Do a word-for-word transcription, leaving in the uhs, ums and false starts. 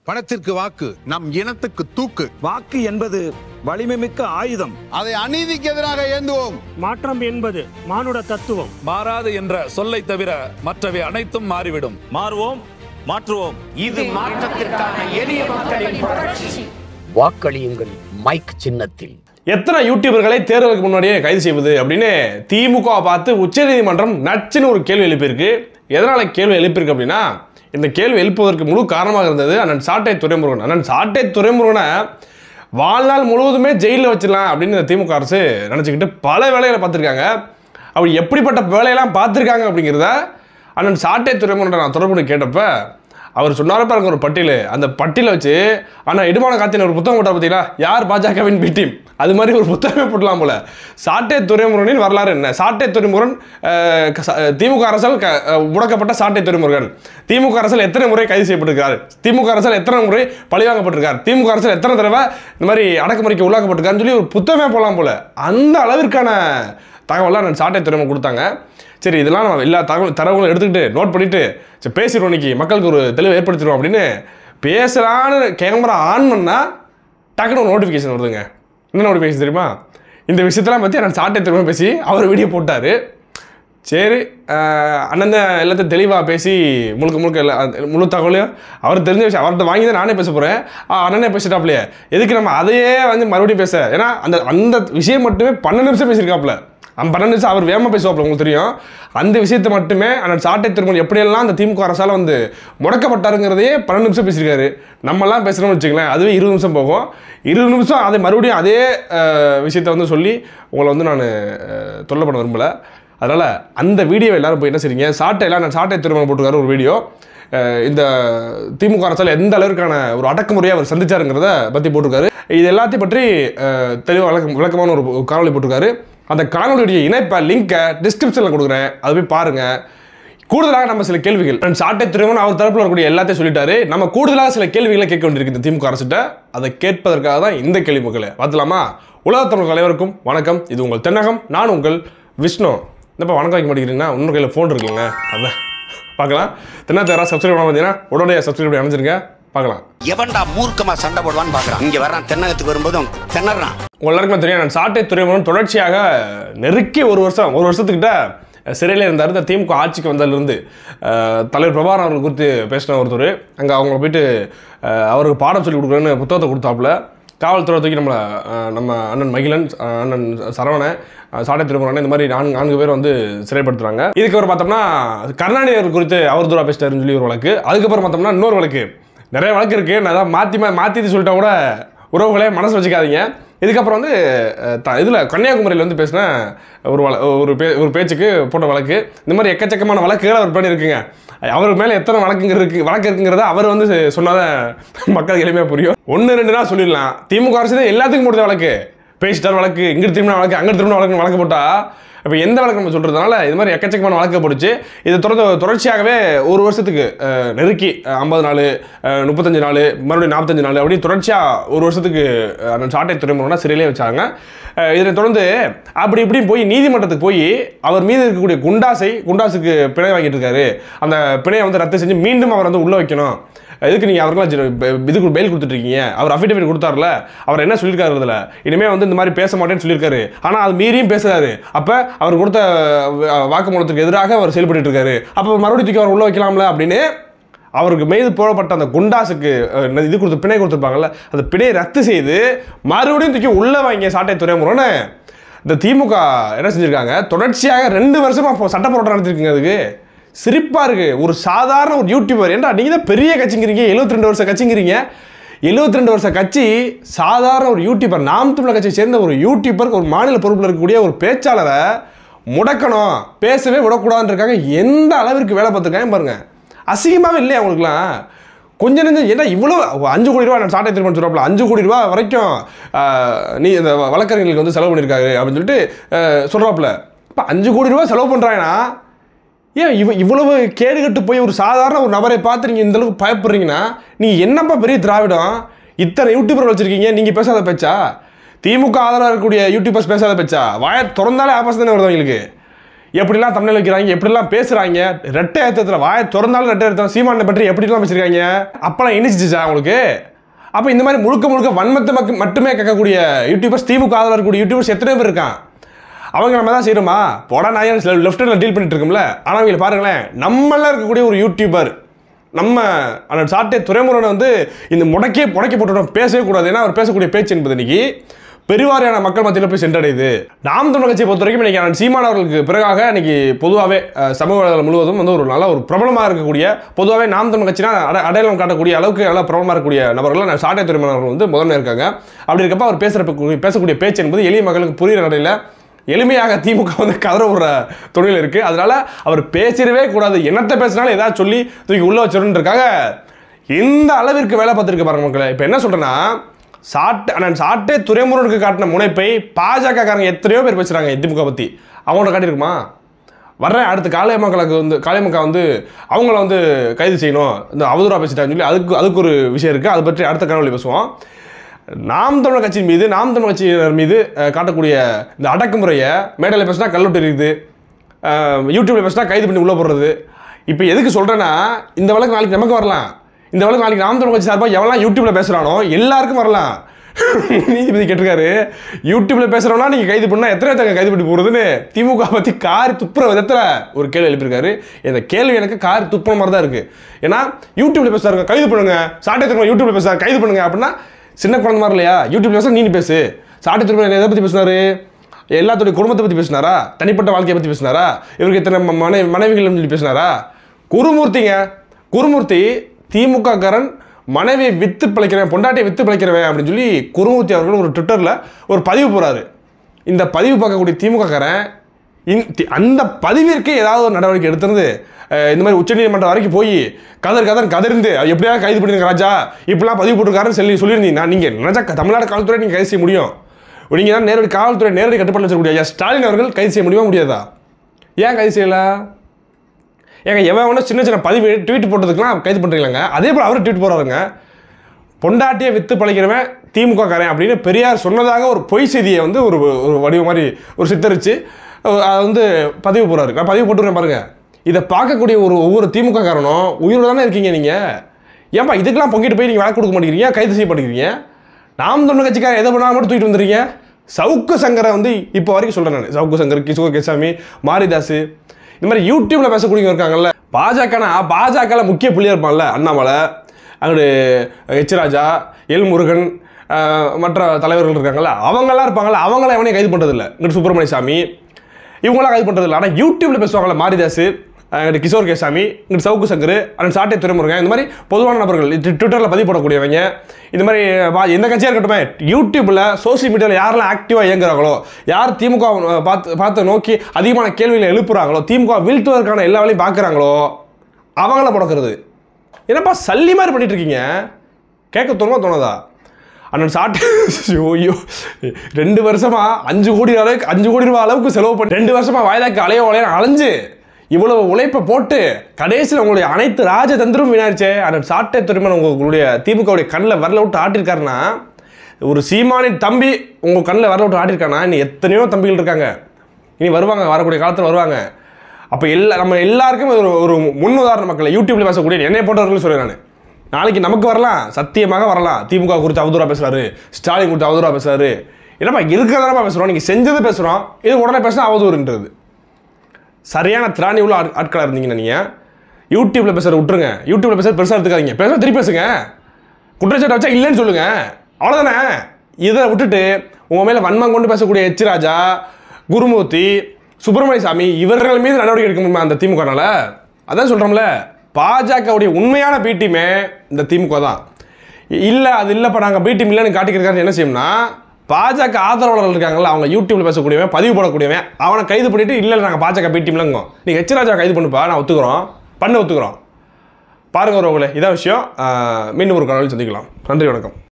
பணத்திற்கு வாக்கு நம் இனத்துக்கு தூக்கு. வாக்கு என்பது வலிமைமிக்க ஆயுதம். அதை அநீதிக்கு எதிராக ஏந்துவோம். மாற்றம் என்பது மானுட தத்துவம். மாறாது என்ற சொல்லை தவிர மற்றவை அனைத்தும் மாறிவிடும். மாறுவோம், மாற்றுவோம். இது மாற்றத்திற்கான எளிய மக்களின் புரட்சி. வாக்களியுங்கள் மைக் சின்னத்தில். எத்தனை யூடியூபர்களை தேர்தலுக்கு முன்னாடியே கைது செய்வது அப்படின்னு திமுக பார்த்து உச்சநீதிமன்றம் நச்சுன்னு ஒரு கேள்வி எழுப்பியிருக்கு. எதனால கேள்வி எழுப்பியிருக்கு அப்படின்னா, இந்த கேள்வி எழுப்புவதற்கு முழு காரணமாக இருந்தது அண்ணன் சாட்டை துரைமுருகன். அண்ணன் சாட்டை துரைமுருகனை வாழ்நாள் முழுவதுமே ஜெயிலில் வச்சிடலாம் அப்படின்னு இந்த திமுக அரசு நினச்சிக்கிட்டு பல வேலைகளை பார்த்துருக்காங்க. அப்படி எப்படிப்பட்ட வேலையெல்லாம் பார்த்துருக்காங்க அப்படிங்கிறத அண்ணன் சாட்டை துரைமுருகனை நான் தொடர்பு கேட்டப்ப அவர் சொன்னார பாருங்க ஒரு பட்டியல். அந்த பட்டியலை வச்சு ஆனால் இடுமான காத்தின ஒரு புத்தகம் போட்டால் பார்த்தீங்களா, யார் பாஜகவின் பி டீம், அது மாதிரி ஒரு புத்தகமே போட்டலாம் போல. சாட்டை துரைமுருகனின் வரலாறு என்ன, சாட்டை துரைமுருகன் திமுக அரசால் முடக்கப்பட்ட சாட்டை துரைமுருகன், திமுக அரசால் எத்தனை முறை கைது செய்யப்பட்டிருக்கார், திமுக அரசால் எத்தனை முறை பழிவாங்கப்பட்டிருக்கார், திமுக அரசால் எத்தனை தடவை இந்த மாதிரி அடக்குமுறைக்கு உள்ளாக்கப்பட்டிருக்காருன்னு சொல்லி ஒரு புத்தகமே போடலாம் போல. அந்த அளவிற்கான தகவலாம் நான் சாட்டை துறைமுகம் கொடுத்தாங்க. சரி, இதெல்லாம் நம்ம எல்லா தகவல் தரவுகளும் எடுத்துக்கிட்டு நோட் பண்ணிவிட்டு சரி பேசிடுவோம், இன்னைக்கு மக்களுக்கு ஒரு தெளிவை ஏற்படுத்திடுவோம் அப்படின்னு பேசலான்னு கேமரா ஆன் பண்ணால் டக்குனு ஒரு நோட்டிஃபிகேஷன் வருதுங்க. என்ன நோட்டிஃபிகேஷன் தெரியுமா? இந்த விஷயத்தெல்லாம் பற்றி நான் சாட்டை துறைமுகம் பேசி அவர் வீடியோ போட்டார். சரி, அண்ணன் எல்லாத்தையும் தெளிவாக பேசி முழுக்க முழுக்க எல்லா முழு தகவலையும் அவர் தெரிஞ்ச விஷயம் அவர்கிட்ட வாங்கி தான் நானே பேச போகிறேன். அண்ணனே பேசிட்டாப்லையே, எதுக்கு நம்ம அதையே வந்து மறுபடியும் பேச, ஏன்னா அந்த அந்த விஷயம் மட்டுமே பன்னெண்டு நிமிஷம் பேசியிருக்காப்புல. அந்த பன்னெண்டு நிமிஷம் அவர் வேகமாக பேசுவாப்புல, உங்களுக்கு தெரியும். அந்த விஷயத்தை மட்டுமே அண்ணன் சாட்டை துரைமுருகன் எப்படியெல்லாம் அந்த திமுக அரசால் வந்து முடக்கப்பட்டாருங்கிறதையே பன்னெண்டு நிமிஷம் பேசியிருக்காரு. நம்மெல்லாம் பேசுகிறோம்னு வச்சுங்களேன், அதுவே இருபது நிமிஷம் போகும். இருபது நிமிஷம் அதை மறுபடியும் அதே விஷயத்தை வந்து சொல்லி உங்களை வந்து நான் தொல்லை பண்ண விரும்பலை. அதனால் அந்த வீடியோ எல்லாரும் போய் என்ன செய்றீங்க, சாட்டையெல்லாம் நான் சாட்டை துரைமுருகன் போட்டுருக்காரு ஒரு வீடியோ. இந்த திமுக அரசால் எந்த அளவிற்கான ஒரு அடக்குமுறையை அவர் சந்திச்சாருங்கிறத பற்றி போட்டிருக்காரு. இது எல்லாத்தையும் பற்றி தெளிவாக விளக்க விளக்கமான ஒரு காணொலி போட்டிருக்காரு. அந்த காணொலியுடைய இணைப்பை லிங்கை டிஸ்கிரிப்ஷனில் கொடுக்குறேன், அதை போய் பாருங்கள். கூடுதலாக நம்ம சில கேள்விகள் சாட்டை துரைமுருகன் அவர் தரப்பில் இருக்கக்கூடிய எல்லாத்தையும் சொல்லிட்டாரு. நம்ம கூடுதலாக சில கேள்விகளை கேட்க வேண்டியிருக்கு இந்த திமுக அரசிட்ட. அதை கேட்பதற்காக தான் இந்த கேள்வி மக்களை பார்த்துலாமா? உலகத்தமிழ் அனைவருக்கும் வணக்கம். இது உங்கள் தென்னகம், நான் உங்கள் விஷ்ணு. என்னப்பா வணக்கம் வைக்க மாட்டேங்கிறீங்கன்னா, இன்னொரு கையில் ஃபோன் இருக்குங்க, அதான் பார்க்கலாம். தென்னாத்த யாராவது சப்ஸ்கிரைப் பண்ண பார்த்தீங்கன்னா உடனே சப்ஸ்கிரைப் பண்ணி அனுப்பிச்சிருங்க, பார்க்கலாம். எவன்டா மூர்க்கமா சண்டை போடுவான்னு பார்க்குறான். இங்கே வர்றான், தென்னகத்துக்கு வரும்போதும் திணறான். உங்கள் எல்லாருக்குமே தெரியும், நான் சாட்டை துரைமுருகன் தொடர்ச்சியாக நெருக்கி ஒரு வருஷம் ஒரு வருஷத்துக்கிட்ட சிறையில் இருந்தார். இந்த திமுக ஆட்சிக்கு வந்ததுலேருந்து தலைவர் பிரபாகரன் அவர்கள் குறித்து பேசின ஒருத்தர் அங்கே அவங்கள போயிட்டு அவருக்கு பாடம் சொல்லி கொடுக்குறேன்னு புத்தகத்தை கொடுத்தாப்புல. காவல்துறை தூக்கி நம்மளை நம்ம அண்ணன் மகிழன், அண்ணன் சரவணன், சாட்டை துரைமுருகன் இந்த மாதிரி நான்கு நான்கு பேர் வந்து சிறைப்படுத்துறாங்க. இதுக்கப்புறம் பார்த்தோம்னா கருணாநிதி அவர் குறித்து அவர் தூரா பேசிட்டாருன்னு சொல்லி ஒரு வழக்கு. அதுக்கப்புறம் பார்த்தோம்னா இன்னொரு வழக்கு, நிறைய வழக்கு இருக்குது. நான் அதான் மாற்றி மாற்றி சொல்லிட்டா கூட உறவுகளே மனசு வச்சுக்காதீங்க. இதுக்கப்புறம் வந்து இதில் கன்னியாகுமரியில் வந்து பேசின ஒரு வழ ஒரு பே ஒரு பேச்சுக்கு போட்ட வழக்கு. இந்த மாதிரி எக்கச்சக்கமான வழக்குகள் அவர் பண்ணியிருக்குங்க. அவருக்கு மேலே எத்தனை வழக்குங்க இருக்குது வழக்கு இருக்குங்கிறத அவர் வந்து சொன்னாதான் மக்களுக்கு எளிமையாக புரியும். ஒன்று ரெண்டு நாள் சொல்லிடலாம். திமுக அரசு தான் எல்லாத்துக்கும் போடுற வழக்கு, பேசிட்டார் வழக்கு, இங்கிட்டு திரும்பின வழக்கு, அங்கே திரும்பின வழக்கு வழக்கு போட்டால் இப்போ எந்த வழக்கு நம்ம சொல்கிறதுனால இது மாதிரி எக்கச்சக்கமான வழக்கு போடுச்சு. இது தொடர்ந்து தொடர்ச்சியாகவே ஒரு வருஷத்துக்கு நெருக்கி ஐம்பது நாள், முப்பத்தஞ்சு நாள், மறுபடியும் நாற்பத்தஞ்சு நாள் அப்படி தொடர்ச்சியாக ஒரு வருஷத்துக்கு சாட்டை துரைமுருகனை சிறையிலே வச்சாங்க. இதனை தொடர்ந்து அப்படி இப்படியும் போய் நீதிமன்றத்துக்கு போய் அவர் மீது இருக்கக்கூடிய குண்டாசை குண்டாசுக்கு பிணை வாங்கிட்டு இருக்காரு. அந்த பிணையை வந்து ரத்து செஞ்சு மீண்டும் அவர் வந்து உள்ளே வைக்கணும். எதுக்கு நீங்கள் அவர்களாம் இதுக்கு பெயில் கொடுத்துட்ருக்கீங்க? அவர் அஃபிடேவிட் கொடுத்தாருல, அவர் என்ன சொல்லியிருக்காரு, இதில் இனிமேல் வந்து இந்த மாதிரி பேச மாட்டேன்னு சொல்லியிருக்காரு. ஆனால் அது மீறியும் பேசுகிறாரு. அப்போ அவர் கொடுத்த வாக்குமூலத்துக்கு எதிராக அவர் செயல்பட்டு இருக்காரு. அப்போ மறுபடியும் தூக்கி அவர் உள்ளே வைக்கலாம்ல அப்படின்னு அவருக்கு மீது போடப்பட்ட அந்த குண்டாசுக்கு இது கொடுத்து பிணை கொடுத்துருப்பாங்கல்ல, அந்த பிணையை ரத்து செய்து மறுபடியும் தூக்கி உள்ளே வாங்கிய சாட்டை துரைமுருகனை இந்த திமுக என்ன செஞ்சுருக்காங்க, தொடர்ச்சியாக ரெண்டு வருஷமாக சட்ட போராட்டம் நடத்திருக்குங்க. அதுக்கு சிரிப்பாக இருக்குது. ஒரு சாதாரண ஒரு யூடியூபர், ஏன்டா நீங்கள் தான் பெரிய கட்சிங்கிறீங்க, எழுபத்தி ரெண்டு வருஷம் கட்சிங்கிறீங்க, எழுபத்தி ரெண்டு வருஷம் கட்சி சாதாரண ஒரு யூடியூபர், நாம் தமிழர் கட்சியை சேர்ந்த ஒரு யூடியூபருக்கு ஒரு மாநில பொறுப்பில் இருக்கக்கூடிய ஒரு பேச்சாளரை முடக்கணும், பேசவே விடக்கூடாதுன்னு இருக்காங்க. எந்த அளவிற்கு வேலை பார்த்துருக்காங்க பாருங்கள். அசிங்கமாகவே இல்லையா அவங்களுக்குலாம்? கொஞ்சம் நெஞ்சம் ஏன்னா இவ்வளோ அஞ்சு கோடி ரூபா நான் சாட்டை திருமணம் சொல்கிறப்பல அஞ்சு கோடி ரூபா வரைக்கும் நீ இந்த வழக்கறிஞர்களுக்கு வந்து செலவு பண்ணியிருக்காரு அப்படின்னு சொல்லிட்டு சொல்கிறாப்புல. இப்போ அஞ்சு கோடி ரூபா செலவு பண்ணுறாங்கன்னா ஏன் இவ இவ்வளவு கேடுகட்டு போய் ஒரு சாதாரண ஒரு நபரை பார்த்து நீங்கள் இந்தளவுக்கு பயப்படுறீங்கன்னா நீங்கள் என்னப்பா பெரிய திராவிடம்? இத்தனை யூடியூபர் வச்சுருக்கீங்க, நீங்கள் பேசாத பேச்சா? திமுக ஆதரவாக இருக்கக்கூடிய யூடியூபர்ஸ் பேசாத பேச்சா? வாயை திறந்தாலே ஆபாசம் தானே வருது அவங்களுக்கு. எப்படிலாம் தமிழில் வைக்கிறாங்க, எப்படிலாம் பேசுகிறாங்க, ரெட்டை ஏற்றத்தில் வாயை திறந்தாலும் ரெட்டை ஏற்றம் சீமானை பற்றி எப்படிலாம் பேசியிருக்காங்க. அப்போலாம் இனிச்சிச்சா உங்களுக்கு? அப்போ இந்த மாதிரி முழுக்க முழுக்க வன்மத்தை மக்கு மட்டுமே கேட்கக்கூடிய யூடியூபர்ஸ், திமுக ஆதரவு இருக்கக்கூடிய யூடியூபர்ஸ் எத்தனை பேர் இருக்கான்? அவங்க நம்ம தான் செய்யணுமா? போடா நான் லெஃப்ட் ஹேண்டில் டீல் பண்ணிட்டு இருக்கோம்ல. ஆனால் அவங்களை பாருங்களேன், நம்மளாம் இருக்கக்கூடிய ஒரு யூடியூபர் நம்ம அந்த சாட்டை துறைமுருகனை வந்து இந்த முடக்கே முடக்கி போட்டுவிட்டோம், பேசவே கூடாது. ஏன்னா அவர் பேசக்கூடிய பேச்சு என்பது இன்னைக்கு பெருவாரியான மக்கள் மத்தியில் போய் சென்றடையுது. நாம் தமிழர் கட்சியை பொறுத்த வரைக்கும் இன்னைக்கு சீமான் அவர்களுக்கு பிறகாக இன்னைக்கு பொதுவாகவே சமூக வலைதளம் முழுவதும் வந்து ஒரு நல்ல ஒரு பிரபலமாக இருக்கக்கூடிய, பொதுவாகவே நாம் தமிழர் கட்சினா அட அடையாளம் காட்டக்கூடிய அளவுக்கு நல்லா பிரபலமாக இருக்கக்கூடிய நபர்கள் சாட்டை துறைமுருகன் வந்து முதன்மை இருக்காங்க. அப்படி இருக்கப்ப அவர் பேசுகிற பேசக்கூடிய பேச்சு என்பது எளிய மக்களுக்கு புரிகிற நடையில் எளிமையாக திமுக வந்து கதற விடுற தொழில் இருக்குது. அதனால அவர் பேசிடவே கூடாது, என்னத்தை பேசினாலும் ஏதாவது சொல்லி தூக்கி உள்ள வச்சிருக்காக இந்த அளவிற்கு வேலை பார்த்துருக்கு பாருங்க மக்களை. இப்போ என்ன சொல்கிறேன்னா, சாட்டை நான் சாட்டை துறைமுருகனுக்கு காட்டின முனைப்பை பாஜக காரங்க எத்தனையோ பேர் பேசுகிறாங்க திமுக பற்றி. அவங்கள்ட்ட காட்டியிருக்குமா? வர்றேன் அடுத்து காளைய மக்களுக்கு வந்து காளைய மக்கள் வந்து அவங்கள வந்து கைது செய்யணும், இந்த அவதூறாக பேசிட்டாங்கன்னு சொல்லி அதுக்கு அதுக்கு ஒரு விஷயம் இருக்குது. அதை பற்றி அடுத்த காணொலி பேசுவோம். நாம் தமிழர் கட்சியின் மீது நாம் தமிழர் கட்சியினர் மீது காட்டக்கூடிய இந்த அடக்குமுறையை மேடையில் பேசினா கல்லூட்டு இருக்குது, யூடியூப்பில் பேசினா கைது பண்ணி உள்ளே போடுறது. இப்போ எதுக்கு சொல்கிறேன்னா, இந்த வழக்கு நாளைக்கு நமக்கு வரலாம். இந்த வழக்கு நாளைக்கு நாம் தமிழர் கட்சி சார்பாக எவெல்லாம் யூடியூப்பில் பேசுகிறானோ எல்லாருக்கும் வரலாம். நீதிபதி கேட்டிருக்காரு, யூடியூப்பில் பேசுகிறவனா நீங்கள் கைது பண்ணால் எத்தனை தங்க கைது பண்ணி போகிறதுன்னு திமுக பற்றி காரி துப்புற விதத்தில் ஒரு கேள்வி எழுப்பியிருக்காரு. இந்த கேள்வி எனக்கு காரி துப்புற மாதிரி தான் இருக்குது. ஏன்னா யூடியூப்பில் பேசுகிறாங்க கைது பண்ணுங்க, சாட்டை திரும்ப யூடியூப்பில் பேசுகிறாங்க கைது பண்ணுங்க அப்படின்னா சின்ன குழந்தை மாதிரி இல்லையா? யூடியூப்ல பேச நீ பேசு. சாட்டை திரும்ப எதை பற்றி பேசினாரு? எல்லாத்துடைய குடும்பத்தை பற்றி பேசினாரா? தனிப்பட்ட வாழ்க்கையை பற்றி பேசினாரா? இவருக்கு எத்தனை மனை மனைவிகள் சொல்லி பேசினாரா? குருமூர்த்திங்க, குருமூர்த்தி திமுக காரன் மனைவியை வித்து பிழைக்கிறவன், பொண்டாட்டியை வித்து பிழைக்கிறவன் அப்படின்னு சொல்லி குருமூர்த்தி அவர்கள் ஒரு ட்விட்டரில் ஒரு பதிவு போகிறாரு. இந்த பதிவு பார்க்கக்கூடிய திமுக காரன் அந்த பதிவிற்கு ஏதாவது ஒரு நடவடிக்கை எடுத்திருந்து இந்த மாதிரி உச்சநீதிமன்றம் வரைக்கும் போய் கதர் கதர் கதர்ந்து எப்படியாவது கைது பண்ணிருங்க ராஜா, இப்படிலாம் பதிவு போட்டிருக்காருன்னு சொல்லி சொல்லியிருந்தீங்கன்னா நீங்கள் நினைச்சா தமிழ்நாடு காவல்துறை நீங்கள் கைது செய்ய முடியும். நீங்கள் தான் நேரடி காவல்துறை நேரடி கட்டுப்பாடு வச்சிருக்கக்கூடிய ஐயா ஸ்டாலின் அவர்கள் கைது செய்ய முடியுமா முடியாதா? ஏன் கைது செய்யலாம்? ஏங்க எவன் ஒன்று சின்ன சின்ன பதிவு ட்வீட் போட்டதுக்கெலாம் கைது பண்ணுறீங்களாங்க. அதே போல் அவர் ட்வீட் போடுறாருங்க, பொண்டாட்டியை வித்து பழைக்கிறவன் திமுக காரன் அப்படின்னு பெரியார் சொன்னதாக ஒரு பொய் செய்தியை வந்து ஒரு ஒரு வடிவம் மாதிரி ஒரு சித்தரித்து அதை வந்து பதிவு போடுறாரு. நான் பதிவு போட்டுருக்கேன் பாருங்கள். இதை பார்க்கக்கூடிய ஒரு ஒவ்வொரு திமுக காரனும் உயிரோடு தானே இருக்கீங்க நீங்கள். ஏன்பா இதுக்கெல்லாம் பொங்கிட்டு போய் நீங்கள் வழக்கு கொடுக்க மாட்டேங்கிறீங்க, கைது செய்ய மாட்டேங்கிறீங்க? நாம் தமிழர் கட்சிக்காரன் எதை பண்ணால் மட்டும் தூக்கிட்டு வந்துடுறீங்க. சவுக்கு சங்கரை வந்து இப்போ வரைக்கும் சொல்கிறேன் நான், சவுக்கு சங்கர், கிஷோர் கேசாமி, மாரிதாஸ், இந்த மாதிரி யூடியூப்பில் பேசக்கூடியவங்க இருக்காங்கல்ல. பாஜகனா பாஜகவில் முக்கிய புள்ளியாக இருப்பான்ல அண்ணாமலை, அங்கிட்டு எச் ராஜா, எல் முருகன், மற்ற தலைவர்கள் இருக்காங்கல்ல, அவங்களாம் இருப்பாங்கள்ல, அவங்களாம் எவனையும் கைது பண்ணுறதில்ல. இங்கிட்டு சுப்பிரமணிய சாமி இவங்களாம் கைது பண்ணுறதில்ல. ஆனால் யூடியூப்பில் பேசுவாங்கள்ல மாரிதாஸ், அங்கிட்டு கிஷோர் கேசாமி, இங்கிட்டு சவுக்கு சங்கர், அண்ட் சாட்டை துறைமுருகன், இந்த மாதிரி பொதுவான நபர்கள் ட்விட்டரில் பதிவு போடக்கூடியவங்க, இந்த மாதிரி எந்த கட்சியாக இருக்கட்டுமே யூடியூப்பில் சோசியல் மீடியாவில் யாரெல்லாம் ஆக்டிவாக இயங்குறாங்களோ, யார் திமுக பார்த்து பார்த்து நோக்கி அதிகமான கேள்விகளை எழுப்புறாங்களோ, திமுக வீழ்த்துவதற்கான எல்லா வேலையும் பார்க்குறாங்களோ அவங்கள முடக்கிறது. என்னப்பா சல்லி மாதிரி பண்ணிட்டு இருக்கீங்க? கேட்க தோணுமா தோணுதா? அண்ணன் சாட்டை ஐயோ ரெண்டு வருஷமா அஞ்சு கோடி அளவுக்கு அஞ்சு கோடி ரூபாய் அளவுக்கு செலவு பண்ணி ரெண்டு வருஷமா வாயிலாக்கு அலைய வளைய அலைஞ்சு இவ்வளவு உழைப்பை போட்டு கடைசியில் உங்களுடைய அனைத்து ராஜதந்திரமும் வீணாயிருச்சே. அண்ணன் சாட்டை துறைமுருகன் உங்களுடைய திமுகவுடைய கண்ணில் வரல விட்டு ஆட்டிருக்காருன்னா, ஒரு சீமானின் தம்பி உங்கள் கண்ணில் வரல விட்டு ஆட்டிருக்கானா, இனி எத்தனையோ தம்பிகள் இருக்காங்க, இனி வருவாங்க, வரக்கூடிய காலத்தில் வருவாங்க. அப்போ எல்லா நம்ம எல்லாருக்கும் ஒரு ஒரு முன் உதாரண மக்களை யூடியூப்ல பேசக்கூடிய என்னை போன்றவர்கள் சொல்கிறேன் நான். நாளைக்கு நமக்கு வரலாம், சத்தியமாக வரலாம். திமுக குறித்து அவதூறா பேசுறாரு, ஸ்டாலின் குறித்து அவதூறா பேசுறாரு. என்னப்பா இருக்கிறதா பேசுகிறோம், நீங்கள் செஞ்சது பேசுகிறோம், இது உடனே பேசினா அவதூறுன்றது. சரியான திராணி உள்ள ஆட்களாக இருந்தீங்கன்னா நீங்கள் யூடியூப்பில் பேசுகிற விட்டுருங்க. யூடியூப்பில் பேசுகிற பெருசாக எடுத்துக்காதீங்க, பேச திருப்பி பேசுங்க, குற்றச்சாட்டு வச்சா இல்லைன்னு சொல்லுங்க, அவ்வளோதானே. இதை விட்டுட்டு உங்கள் மேலே வன்மம் கொண்டு பேசக்கூடிய எச் ராஜா, குருமூர்த்தி, சுப்பிரமணிய சாமி இவர்கள் மீது நடவடிக்கை எடுக்க முடியுமா அந்த திமுகனால? அதான் சொல்கிறோம்ல, பாஜகவுடைய உண்மையான பி டீமே இந்த திமுக தான். இல்லை அது இல்லைப்பா நாங்கள் பி டீம் இல்லைன்னு காட்டிக்கிறதுக்காக என்ன செய்யணும்னா, பாஜக ஆதரவாளர்கள் இருக்காங்களா, அவங்க யூடியூப்ல பேசக்கூடியவன், பதிவு போடக்கூடியவன், அவனை கைது பண்ணிட்டு இல்லை நாங்கள் பாஜக பி டீம்லங்க நீங்கள் எச் ராஜா கைது பண்ணுப்பா, நான் ஒத்துக்கிறோம், பண்ண ஒத்துக்கிறோம். பாருங்க உறவுகளே, இதான் விஷயம். மீண்டும் ஒரு காணொளியில் சந்திக்கலாம். நன்றி, வணக்கம்.